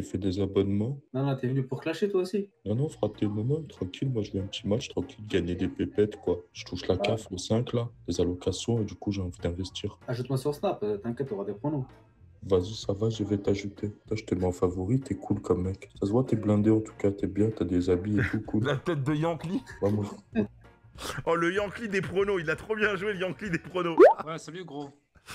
fait des abonnements? Non, non, t'es venu pour clasher toi aussi? Non, non, fraté, non, non, tranquille, moi je vais un petit match, tranquille, gagner des pépettes, quoi. Je touche la CAF, le 5 là, des allocations, et du coup j'ai envie d'investir. Ajoute-moi sur Snap, t'inquiète, t'auras des pronos. Vas-y, ça va, je vais t'ajouter. Toi, je te mets en favori, t'es cool comme mec. Ça se voit, t'es blindé en tout cas, t'es bien, t'as des habits et tout, cool. La tête de Yankee. Ouais, moi, Oh, le Yankee des pronos, il a trop bien joué le Yankee des pronos. Ouais, salut gros.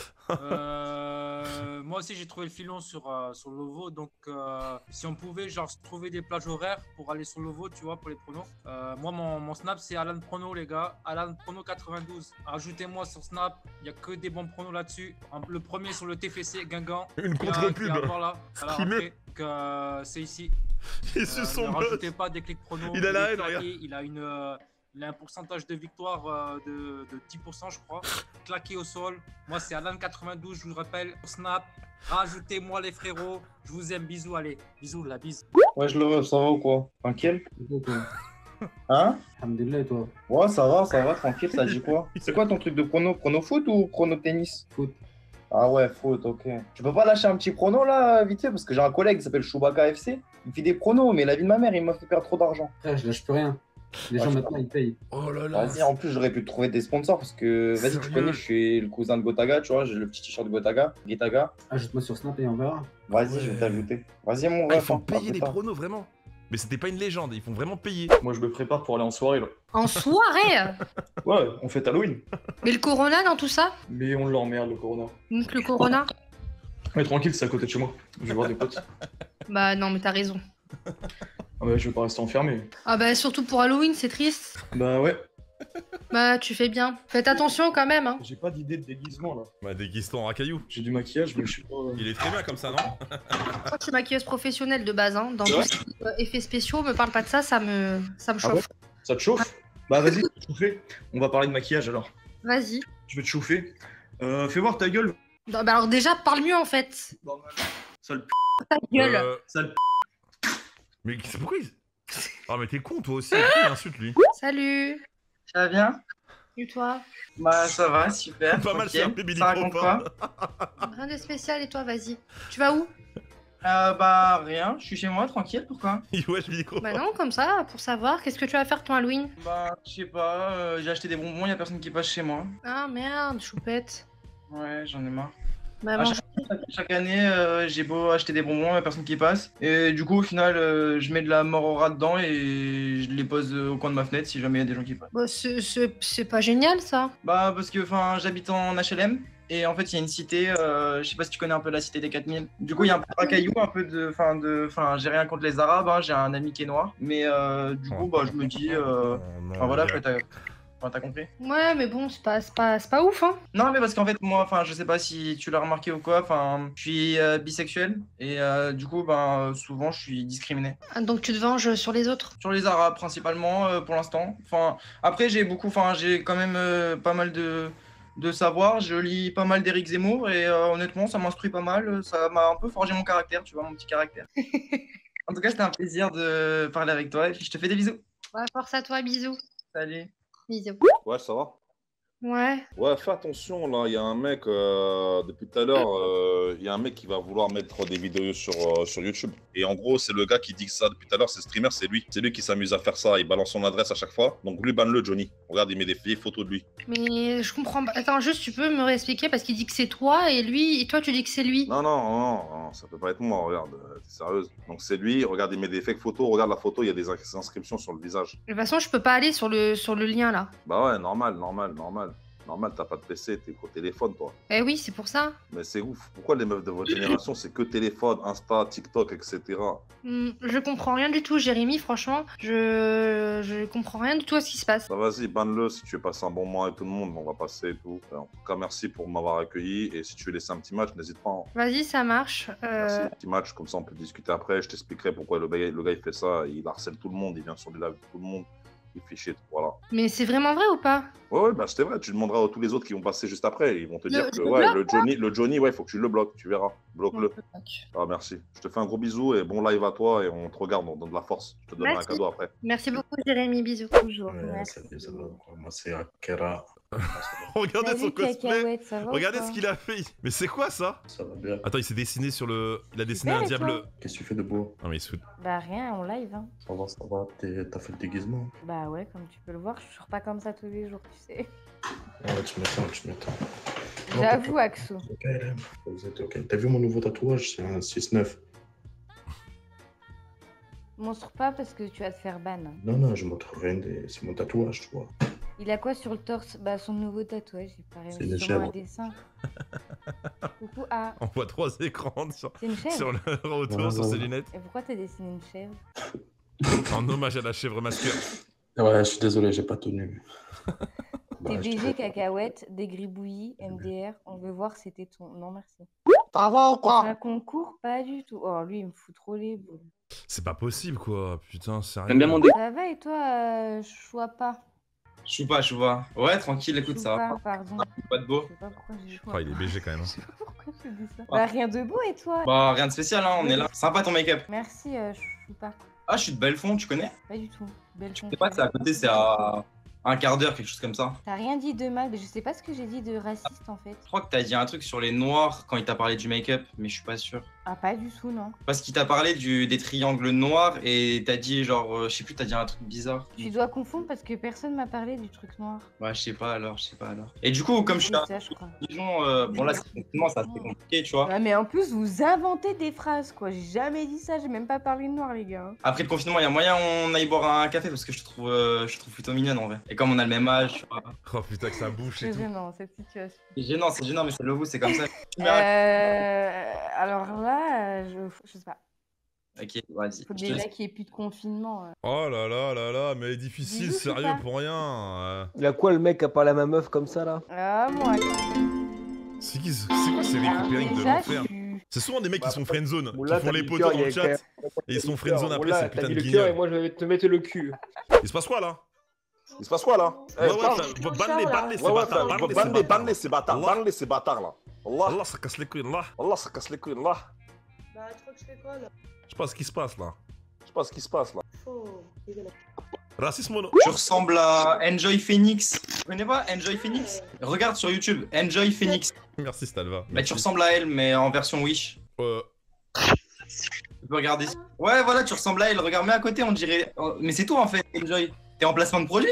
Moi aussi j'ai trouvé le filon sur Lovo, donc si on pouvait genre se trouver des plages horaires pour aller sur Lovo, tu vois, pour les pronos. Moi mon Snap c'est Alan Prono les gars, Alan Prono 92. Ajoutez-moi sur Snap, il y a que des bons pronos là-dessus. Le premier sur le TFC Guingamp. Une contre-pub. C'est ici. Et ce Ne son rajoutez pas des clics pronos. Il a la haine, claqué, regarde. Il a un pourcentage de victoire de 10%, je crois. Claqué au sol. Moi, c'est Alan 92, je vous le rappelle. Snap. Rajoutez-moi les frérots. Je vous aime. Bisous, allez. Bisous, la bise. Ouais, je le rêve, ça va ou quoi? Tranquille? Et toi Hein? Alhamdoulilah, et toi? Ouais, ça va, tranquille, ça dit quoi? C'est quoi ton truc de prono? Prono foot ou prono tennis? Foot. Ah ouais, foot, ok. Tu peux pas lâcher un petit prono là, vite fait, parce que j'ai un collègue qui s'appelle Chewbacca FC. Il fait des pronos, mais la vie de ma mère, il m'a fait perdre trop d'argent. Frère, je lâche plus rien. Les gens maintenant ils payent. Oh là là. Vas-y, en plus, j'aurais pu te trouver des sponsors parce que, vas-y, tu Sérieux? connais, je suis le cousin de Gotaga, tu vois, j'ai le petit t-shirt de Gotaga, Getaga. Ajoute-moi sur Snap et on verra. Vas-y, Ouais. je vais t'ajouter. Vas-y, mon Ah, ils ref, font hein, payer à les plus tard. pronos, vraiment. Mais c'était pas une légende, ils font vraiment payer. Moi, je me prépare pour aller en soirée, là. En soirée. Ouais, on fait Halloween. Mais le Corona dans tout ça? Mais on l'emmerde, le Corona. Donc le Corona? Ouais, tranquille, c'est à côté de chez moi. Je vais voir des potes. Bah non, mais t'as raison. Ah bah, je vais pas rester enfermé. Ah bah surtout pour Halloween, c'est triste. Bah ouais. Bah tu fais bien. Faites attention quand même, hein. J'ai pas d'idée de déguisement, là. Bah, déguise-toi en racaillou. J'ai du maquillage, mais je sais pas... Il est très bien comme ça, non? Moi, je suis maquilleuse professionnelle de base, hein. Dans C'est tout vrai ce qui est effets spéciaux, me parle pas de ça, ça me Ah ouais? chauffe. Ça te chauffe? Bah vas-y, je vais te chauffer. On va parler de maquillage, alors. Vas-y. Je vais te chauffer. Fais voir ta gueule. Bah alors déjà, parle mieux en fait. Sale p... Ta gueule. Sale p... Mais c'est pourquoi il... Ah, mais t'es con, toi aussi. Pourquoi il insulte, lui? Salut. Ça va bien? Et toi? Bah ça va, super. Pas mal, c'est un tranquille. bébé Ça raconte quoi? Rien de spécial et toi, vas-y. Tu vas où? Bah rien, je suis chez moi, tranquille, pourquoi? Il wesh le micro. Bah non, comme ça, pour savoir. Qu'est-ce que tu vas faire ton Halloween? Bah je sais pas, j'ai acheté des bonbons, y'a personne qui passe chez moi. Ah merde, choupette. Ouais, j'en ai marre. Bah À mange. chaque année, j'ai beau acheter des bonbons, y'a personne qui passe. Et du coup, au final, je mets de la mort au rat dedans et je les pose au coin de ma fenêtre si jamais y'a des gens qui passent. Bah c'est pas génial ça. Bah parce que enfin j'habite en HLM. Et en fait, il y a une cité, je sais pas si tu connais un peu la cité des 4000. Du coup, il y a un peu de racaillou, un peu enfin, j'ai rien contre les Arabes, hein, j'ai un ami qui est noir. Mais du coup, bah, je me dis, enfin voilà, après, t'as compris. Ouais, mais bon, c'est pas ouf, hein. Non, mais parce qu'en fait, moi, enfin, je sais pas si tu l'as remarqué ou quoi, enfin, je suis bisexuel et du coup, ben, souvent, je suis discriminé. Ah, donc tu te venges sur les autres. Sur les Arabes, principalement, pour l'instant. Enfin, après, j'ai quand même pas mal de savoir, je lis pas mal d'Éric Zemmour et honnêtement ça m'instruit pas mal, ça m'a un peu forgé mon caractère, tu vois, mon petit caractère. En tout cas c'était un plaisir de parler avec toi et puis je te fais des bisous. Ouais, force à toi, bisous. Salut. Bisous. Ouais, ça va? Ouais. Ouais, fais attention, là, il y a un mec, depuis tout à l'heure, il y a un mec qui va vouloir mettre des vidéos sur YouTube. Et en gros, c'est le gars qui dit que ça depuis tout à l'heure, c'est le streamer, c'est lui. C'est lui qui s'amuse à faire ça, il balance son adresse à chaque fois. Donc lui, banne-le, Johnny. Regarde, il met des vieilles photos de lui. Mais je comprends pas. Attends, juste tu peux me réexpliquer parce qu'il dit que c'est toi et toi tu dis que c'est lui. Non, non, non, non, ça peut pas être moi, regarde, t'es sérieuse. Donc c'est lui, regarde, il met des fake photos, regarde la photo, il y a des inscriptions sur le visage. De toute façon, je peux pas aller sur le lien là. Bah ouais, normal, normal, normal. Normal, t'as pas de PC, t'es au téléphone, toi. Eh oui, c'est pour ça. Mais c'est ouf. Pourquoi les meufs de votre génération, c'est que téléphone, Insta, TikTok, etc. Je comprends rien du tout, Jérémy, franchement. Je comprends rien du tout à ce qui se passe. Bah vas-y, banne-le si tu veux passer un bon moment avec tout le monde, on va passer et tout. En tout cas, merci pour m'avoir accueilli. Et si tu veux laisser un petit match, n'hésite pas. Hein. Vas-y, ça marche. Merci, petit match, comme ça on peut discuter après. Je t'expliquerai pourquoi le gars il fait ça. Il harcèle tout le monde, il vient sur les lives de tout le monde. Il fait shit, voilà. Mais c'est vraiment vrai ou pas? Ouais, bah c'était vrai. Tu demanderas à tous les autres qui vont passer juste après. Ils vont te dire que le ouais, bloque, le Johnny, ouais, il faut que tu le bloques. Tu verras. Bloque-le. Ah, merci. Je te fais un gros bisou et bon live à toi et on te regarde, on donne de la force. Je te donnerai un cadeau après. Merci beaucoup, Jérémy. Bisous. Toujours. Ouais, salut, ça va. Moi, c'est Akera. Regardez son Salut, cosplay. Cacahuète, ça va ou Regardez pas ce qu'il a fait. Mais c'est quoi ça? Ça va bien. Attends, il s'est dessiné sur le. Il a dessiné Super, un et toi diable. Qu'est-ce que tu fais de beau? Non mais il se fout. Bah rien, en live. Hein. Ça va. T'as fait le déguisement? Bah ouais, comme tu peux le voir, je sors pas comme ça tous les jours, tu sais. Ouais, tu m'étonnes. Non, J'avoue, Axo. Ok, LM. Vous êtes ok. T'as vu mon nouveau tatouage? C'est un 6-9. Montre pas parce que tu vas te faire ban. Non, je montre rien. C'est mon tatouage, tu vois. Il a quoi sur le torse? Bah son nouveau tatouage, il paraît C'est une sûrement un chèvre. dessin. Coucou, ah, On voit 3 écrans sur, c'est une chèvre. sur le retour, sur ses lunettes. Et pourquoi t'as dessiné une chèvre? En hommage à la chèvre masquée. Ouais, je suis désolé, j'ai pas tenu. Bah, je TBG, te- Cacahuète, Dégribouillis, MDR, on veut voir c'était ton. Non merci. Ça va ou quoi? Un concours? Pas du tout. Oh lui il me fout trop les boules. C'est pas possible quoi. Putain, sérieux. J'aime bien mon dé. Ça va et toi, Chouapa? Choupa. Ouais, tranquille, écoute, ça va. Choupa, pardon. Pas de beau. Je sais pas pourquoi j'ai Oh, il est BG quand même. hein. Je sais pas pourquoi je dis ça. Bah rien de beau et toi? Bah, rien de spécial, hein, on est là. Sympa ton make-up. Merci Choupa. Ah, je suis de Belfond, tu connais? Pas du tout. Belle Je sais pas, c'est à côté, c'est à un quart d'heure, quelque chose comme ça. T'as rien dit de mal, mais je sais pas ce que j'ai dit de raciste en fait. Je crois que t'as dit un truc sur les noirs quand il t'a parlé du make-up, mais je suis pas sûr. Ah pas du tout non. Parce qu'il t'a parlé des triangles noirs et t'as dit genre, je sais plus, t'as dit un truc bizarre. Tu dois confondre parce que personne m'a parlé du truc noir. Ouais, je sais pas alors. Et du coup, comme je suis Oui, à ça, je crois. Dijon, bon là, effectivement, ça c'est compliqué, tu vois. Ouais, mais en plus vous inventez des phrases quoi. J'ai jamais dit ça, j'ai même pas parlé de noir les gars. Après le confinement, il y a moyen on aille boire un café parce que je te trouve plutôt mignonne en vrai. Et comme on a le même âge, tu vois. Oh putain, que ça bouge et C'est tout. gênant cette situation. C'est gênant, mais c'est le goût, c'est comme ça. Alors là, je sais pas. Ok, vas-y. Faut Je te déjà laisse. qu'il y ait plus de confinement. Oh là, mais difficile, Bisous, sérieux Choupa. pour rien. Il a quoi le mec à parler à ma meuf comme ça là? Ah moi. C'est quoi ces récupérings de Déjà, l'enfer? C'est souvent des mecs qui sont friendzone, Moula, qui font t'as les mis le potos cœur, dans il y le a chat, quand et ils sont friendzone après Moula, ces t'as putains mis de le cœur et guignols. moi je vais te mettre le cul. Il se passe quoi là? Il se passe quoi là? Ouais, parle. banne-les, ces Ouais, bâtards, banne-les ces bâtards, Allah. banne-les ces bâtards là. Allah, Allah, ça casse les couilles, là. Allah, ça casse les couilles là. Bah, tu crois que je fais quoi là? Je sais pas ce qui se passe là. Je sais pas ce qui se passe là. Faux, dégueulasse. Racisme mono. Tu ressembles à Enjoy Phoenix. Tu connais pas Enjoy Phoenix? Regarde sur YouTube, Enjoy Phoenix. Merci Stalva. Bah, tu Merci. ressembles à elle, mais en version Wish. Tu peux regarder. Ouais, voilà, tu ressembles à elle. Regarde, mets à côté, on dirait. Mais c'est toi en fait, Enjoy. T'es en placement de produit?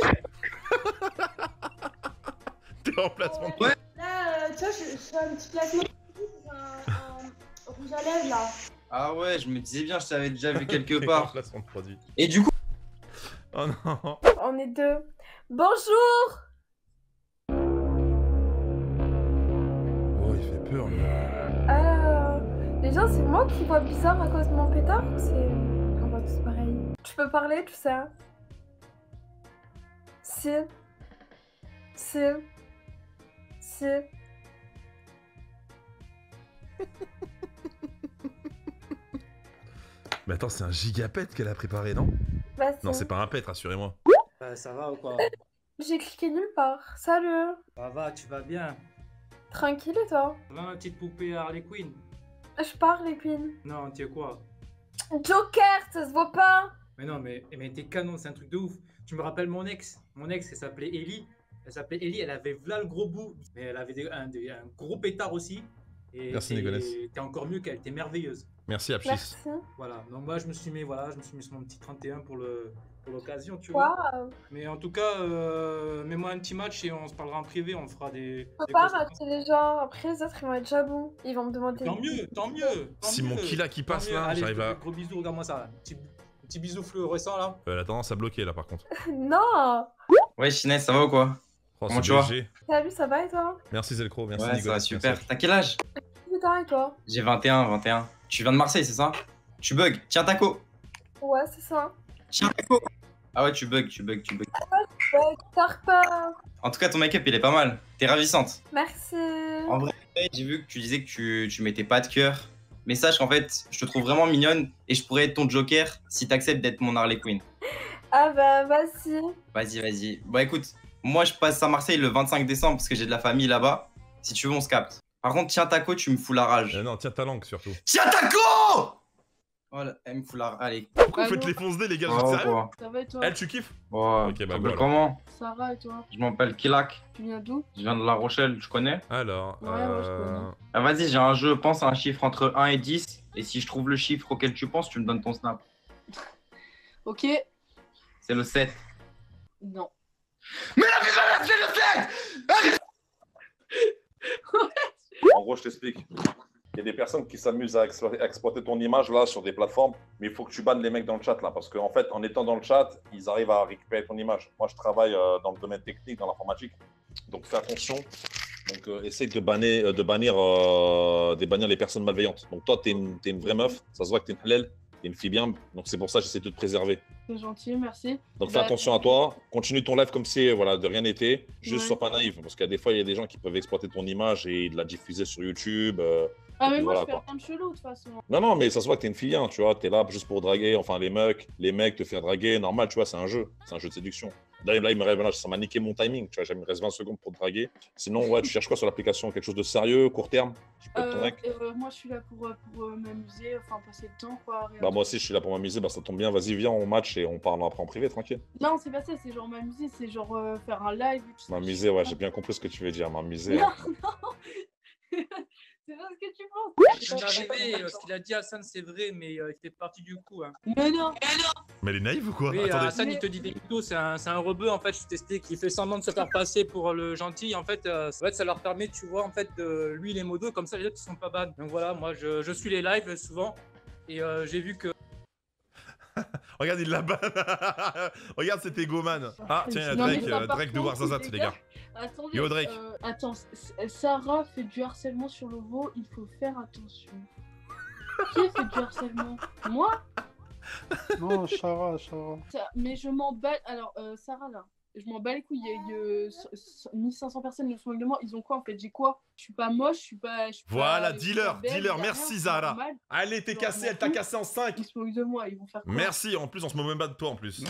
T'es en placement de Ouais. Là, tu vois, je fais un petit placement un rouge à lèvres là. Ah ouais, je me disais bien, je t'avais déjà vu quelque T'es en part. placement de produit. Et du coup. Oh non. On est deux. Bonjour! Oh, il fait peur lui. Déjà, c'est moi qui vois bizarre à cause de mon pétard ou c'est. On voit tous pareil. Tu peux parler, tout ça? Si. Si. Si. Mais attends, c'est un gigapète qu'elle a préparé, non? Vas-y. Non, c'est pas un pète, rassurez-moi. Ça va ou quoi? J'ai cliqué nulle part. Salut. Ça va, tu vas bien? Tranquille et toi? Ça va ma petite poupée Harley Quinn? Je parle, les queens. Non, tu es quoi? Joker, ça se voit pas. Mais non, mais t'es canon, c'est un truc de ouf. Tu me rappelles mon ex? Mon ex, elle s'appelait Ellie. Elle avait v'là le gros bout, mais elle avait un gros pétard aussi. Et Merci, Nicolas. T'es encore mieux qu'elle, t'es merveilleuse. Merci, Apchis. Merci. Voilà, donc moi je me suis mis sur mon petit 31 pour l'occasion, tu vois. Waouh. Mais en tout cas, mets-moi un petit match et on se parlera en privé, on fera des. Faut des pas causes. rater les gens. Après, les autres, ils vont être jaloux. Ils vont me demander. Tant mieux, tant mieux. Si mon Killa qui passe là, Allez, j'arrive à. Gros bisous, regarde-moi ça. Un petit bisou fluorescent là. Elle a tendance à bloquer là par contre. Non. Ouais, Chinette, ça va ou quoi? Oh, Comment c'est tu vas? BG. Salut, ça va et toi? Merci Zelcro, merci Ouais, ça Nicolas. va super. T'as quel âge? Putain, et toi? J'ai 21. Tu viens de Marseille, c'est ça? Tu bugs. Tiens, Taco. Ouais, c'est ça. Tiens, Taco. Ah ouais, tu bugs. Ouais, tard pas. En tout cas, ton make-up, il est pas mal. T'es ravissante. Merci. En vrai, j'ai vu que tu disais que tu mettais pas de cœur. Mais sache qu'en fait, je te trouve vraiment mignonne et je pourrais être ton Joker si t'acceptes d'être mon Harley Quinn. Ah bah, vas-y. Vas-y. Bon, écoute, moi, je passe à Marseille le 25 décembre parce que j'ai de la famille là-bas. Si tu veux, on se capte. Par contre, tiens, Taco, tu me fous la rage. Non, tiens ta langue surtout. Tiens, Taco! Voilà, elle me fout la... Allez. Pourquoi vous faites les fonce-dés, les gars? Vous êtes sérieux? quoi. Ça va et toi? Elle, tu kiffes? Ouais. Ok, bah Tu voilà. t'appelles comment? Sarah et toi? Je m'appelle Kilak. Tu viens d'où? Je viens de La Rochelle, tu connais? Alors, Ouais, je connais. Ah, vas-y, j'ai un jeu, pense à un chiffre entre 1 et 10. Et si je trouve le chiffre auquel tu penses, tu me donnes ton snap. Ok. C'est le 7. Non. Mais la c'est le 7! En gros, je t'explique. Il y a des personnes qui s'amusent à exploiter ton image là sur des plateformes, mais il faut que tu bannes les mecs dans le chat là, parce qu'en fait, en étant dans le chat, ils arrivent à récupérer ton image. Moi, je travaille dans le domaine technique, dans l'informatique, donc fais attention. Donc, essaye de bannir les personnes malveillantes. Donc, toi, t'es une vraie meuf, ça se voit que t'es une halal, t'es une fille bien, donc c'est pour ça que j'essaie de te préserver. C'est gentil, merci. Donc fais attention à toi, continue ton live comme si voilà, de rien n'était, juste sois pas naïf, parce qu'il y a des fois, il y a des gens qui peuvent exploiter ton image et de la diffuser sur YouTube. Ah, mais puis moi, voilà, je fais quoi. rien de chelou, de toute façon. Non, mais ça se voit que t'es une fille, hein, tu vois, t'es là juste pour draguer, enfin les mecs te faire draguer, normal, tu vois, c'est un jeu de séduction. Là, il me reste, là, ça m'a niqué mon timing, tu vois, il me reste 20 secondes pour te draguer. Sinon, ouais, tu cherches quoi sur l'application? Quelque chose de sérieux, court terme? Je peux être ton mec. Moi, je suis là pour m'amuser, enfin, passer le temps, quoi. Rien. Bah moi aussi, je suis là pour m'amuser, bah ça tombe bien, vas-y, viens, on match et on parle après en privé, tranquille. Non, c'est pas ça, c'est genre m'amuser, c'est genre faire un live. Et tout ça. M'amuser, ouais, j'ai bien compris ce que tu veux dire, m'amuser. Non, non. C'est pas ce que tu penses. Je viens d'arriver, ce qu'il a dit Hassan, c'est vrai, mais il fait partie du coup. Hein. Mais non. Mais elle est naïve ou quoi? Oui, Attendez. Hassan, il te dit des mythos, c'est un rebeu, en fait, je t'explique. Il fait semblant de se faire passer pour le gentil. En fait, ça leur permet, tu vois, en fait, lui, il est modo, comme ça, les autres, ils sont pas ban. Donc voilà, moi, je suis les lives souvent, et j'ai vu que... Regarde, il la banne. Regarde cet égoman. Ah, tiens, il y a Non, mais Drake, ça, par Drake de contre, Warzazat, les gars. Attendez, Yo, Drake. Attends, Sarah fait du harcèlement sur le veau, il faut faire attention. Qui fait du harcèlement? Moi? Non, Sarah. Mais je m'en bats. Alors, Sarah, là, je m'en bats les couilles. Il y a 1500 personnes qui se moquent de moi. Ils ont quoi en fait? J'ai quoi? Je suis pas moche, je suis pas. Voilà, pas dealer, belle, dealer, y a merci rien, Zahra. c'est normal. Allez, t'es cassé, elle t'a cassé en 5. Ils se moquent de moi, ils vont faire quoi? Merci, en plus, on se moque même pas de toi en plus.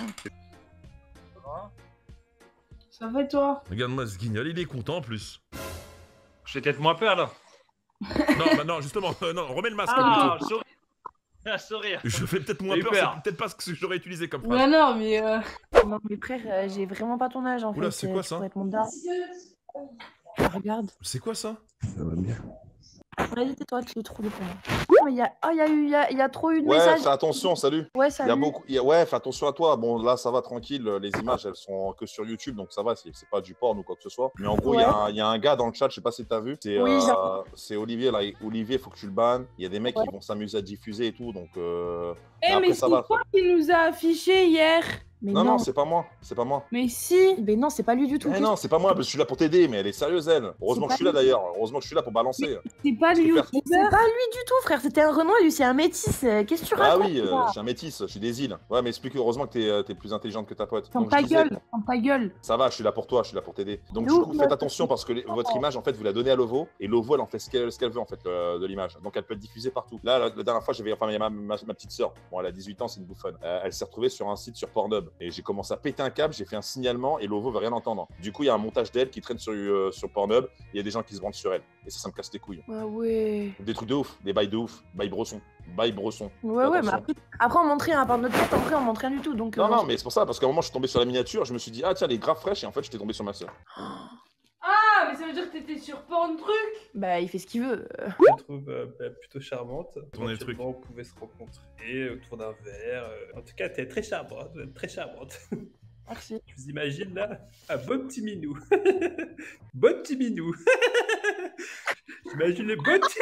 Ça va et toi? Regarde-moi ce guignol, il est content en plus. Je vais peut-être moins peur là. Non, bah non, justement, non, remets le masque. Ah, plutôt. sourire. Je fais peut-être moins J'ai eu peur, peur. c'est peut-être pas ce que j'aurais utilisé comme Ouais, phrase. non, mais. Non, mais frère, j'ai vraiment pas ton âge en Oula, fait. c'est quoi tu ça? pourrais être mon daron. Regarde. C'est quoi ça? Ça va bien. Vas-y, tais-toi, tu es trop dépendant. Non, mais il y a trop eu de Ouais, messages. fais attention, salut. Ouais, Il y a salut. beaucoup... Ouais, fais attention à toi. Bon, là, ça va tranquille. Les images, elles sont que sur YouTube, donc ça va. C'est pas du porn ou quoi que ce soit. Mais en gros, il y a un gars dans le chat, je sais pas si t'as vu. C'est Olivier, là. Olivier, faut que tu le bannes. Il y a des mecs qui vont s'amuser à diffuser et tout, donc... Eh, mais c'est toi qui nous a affiché hier. Mais non, c'est pas moi. C'est pas moi. Mais si. Mais non, c'est pas lui du tout. Eh non, c'est pas moi, parce que je suis là pour t'aider, mais elle est sérieuse, elle. Heureusement que je suis là, pas d'ailleurs. Heureusement que je suis là pour balancer. C'est pas lui. lui. Mais c'est pas lui du tout, frère. C'était un Renoir, lui, c'est un métis. Qu'est-ce que tu Ah racontes oui, là je suis un métis, je suis des îles. Ouais, mais explique heureusement que t'es plus intelligente que ta pote. Ferme Donc, ta je disais- gueule. Ferme ta gueule. Ça va, je suis là pour toi, je suis là pour t'aider. Donc, De du ouf, coup, meuf. faites attention parce que votre image, en fait, vous la donnez à Lovo et Lovo, elle en fait ce qu'elle veut, en fait, de l'image. Donc, elle peut être diffusée partout. Là, la dernière fois, il y a ma petite sœur. Bon, elle a 18 ans, c'est une bouffonne. Elle s'est retrouvée sur un site sur Pornhub et j'ai commencé à péter un câble, j'ai fait un signalement et Lovo veut rien entendre. Du coup, il y a un montage d'elle qui traîne sur Pornhub. Il y a des gens qui se branlent sur elle et ça me casse les couilles. Ah ouais. Des trucs de ouf, des bails de ouf, bails Bresson. Ouais, ouais, mais après on montre rien, à part notre tête, après on montre rien du tout. Donc, Non, non, mais c'est pour ça, parce qu'à un moment, je suis tombé sur la miniature, je me suis dit, ah tiens, elle est grave fraîche, et en fait, j'étais tombé sur ma sœur. Ah, mais ça veut dire que t'étais sur Porn Truc. Bah, il fait ce qu'il veut. Je la trouve plutôt charmante. Tournez le truc. On pouvait se rencontrer autour d'un verre. En tout cas, t'es très charmante. Très charmante. Merci. Je vous imagine là, un bon petit minou. Bon petit minou. J'imagine le bon petit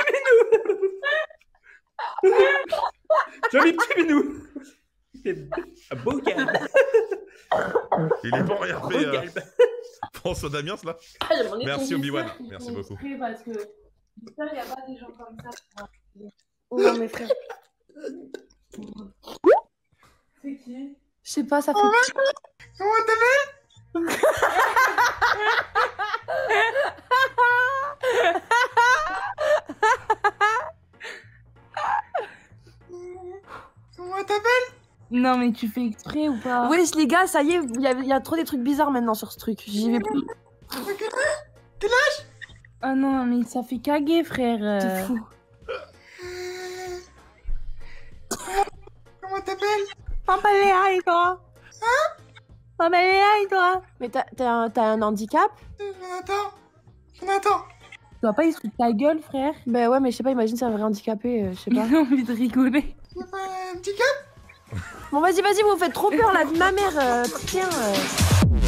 minou. Joli petit minou. Un beau calme. Il est bon, rien fait. Beau calme. François Damiens, là. Ah, j'aimerais bien Merci qu'on Obi-Wan, dise ça, qu'ils merci font beaucoup. exprès Parce que j'espère qu'il n'y a pas des gens comme ça. Non, mais frère. C'est qui? Je sais pas, ça fait. Comment t'appelles? Comment t'appelles? Non, mais tu fais exprès ou pas? Wesh, les gars, ça y est, il y a trop des trucs bizarres maintenant sur ce truc. J'y vais plus. Quel âge? Ah non, mais ça fait caguer, frère. T'es fou. t'appelles? Pampaléa et toi? Hein? Pampaléa et toi? Mais t'as un handicap? Jonathan. Tu dois pas y foutre ta gueule, frère? Bah ouais, mais je sais pas, imagine c'est un vrai handicapé, je sais pas. J'ai envie de rigoler. Y'a pas un handicap? Bon, vas-y, vous me faites trop peur, la vie de ma mère, tiens.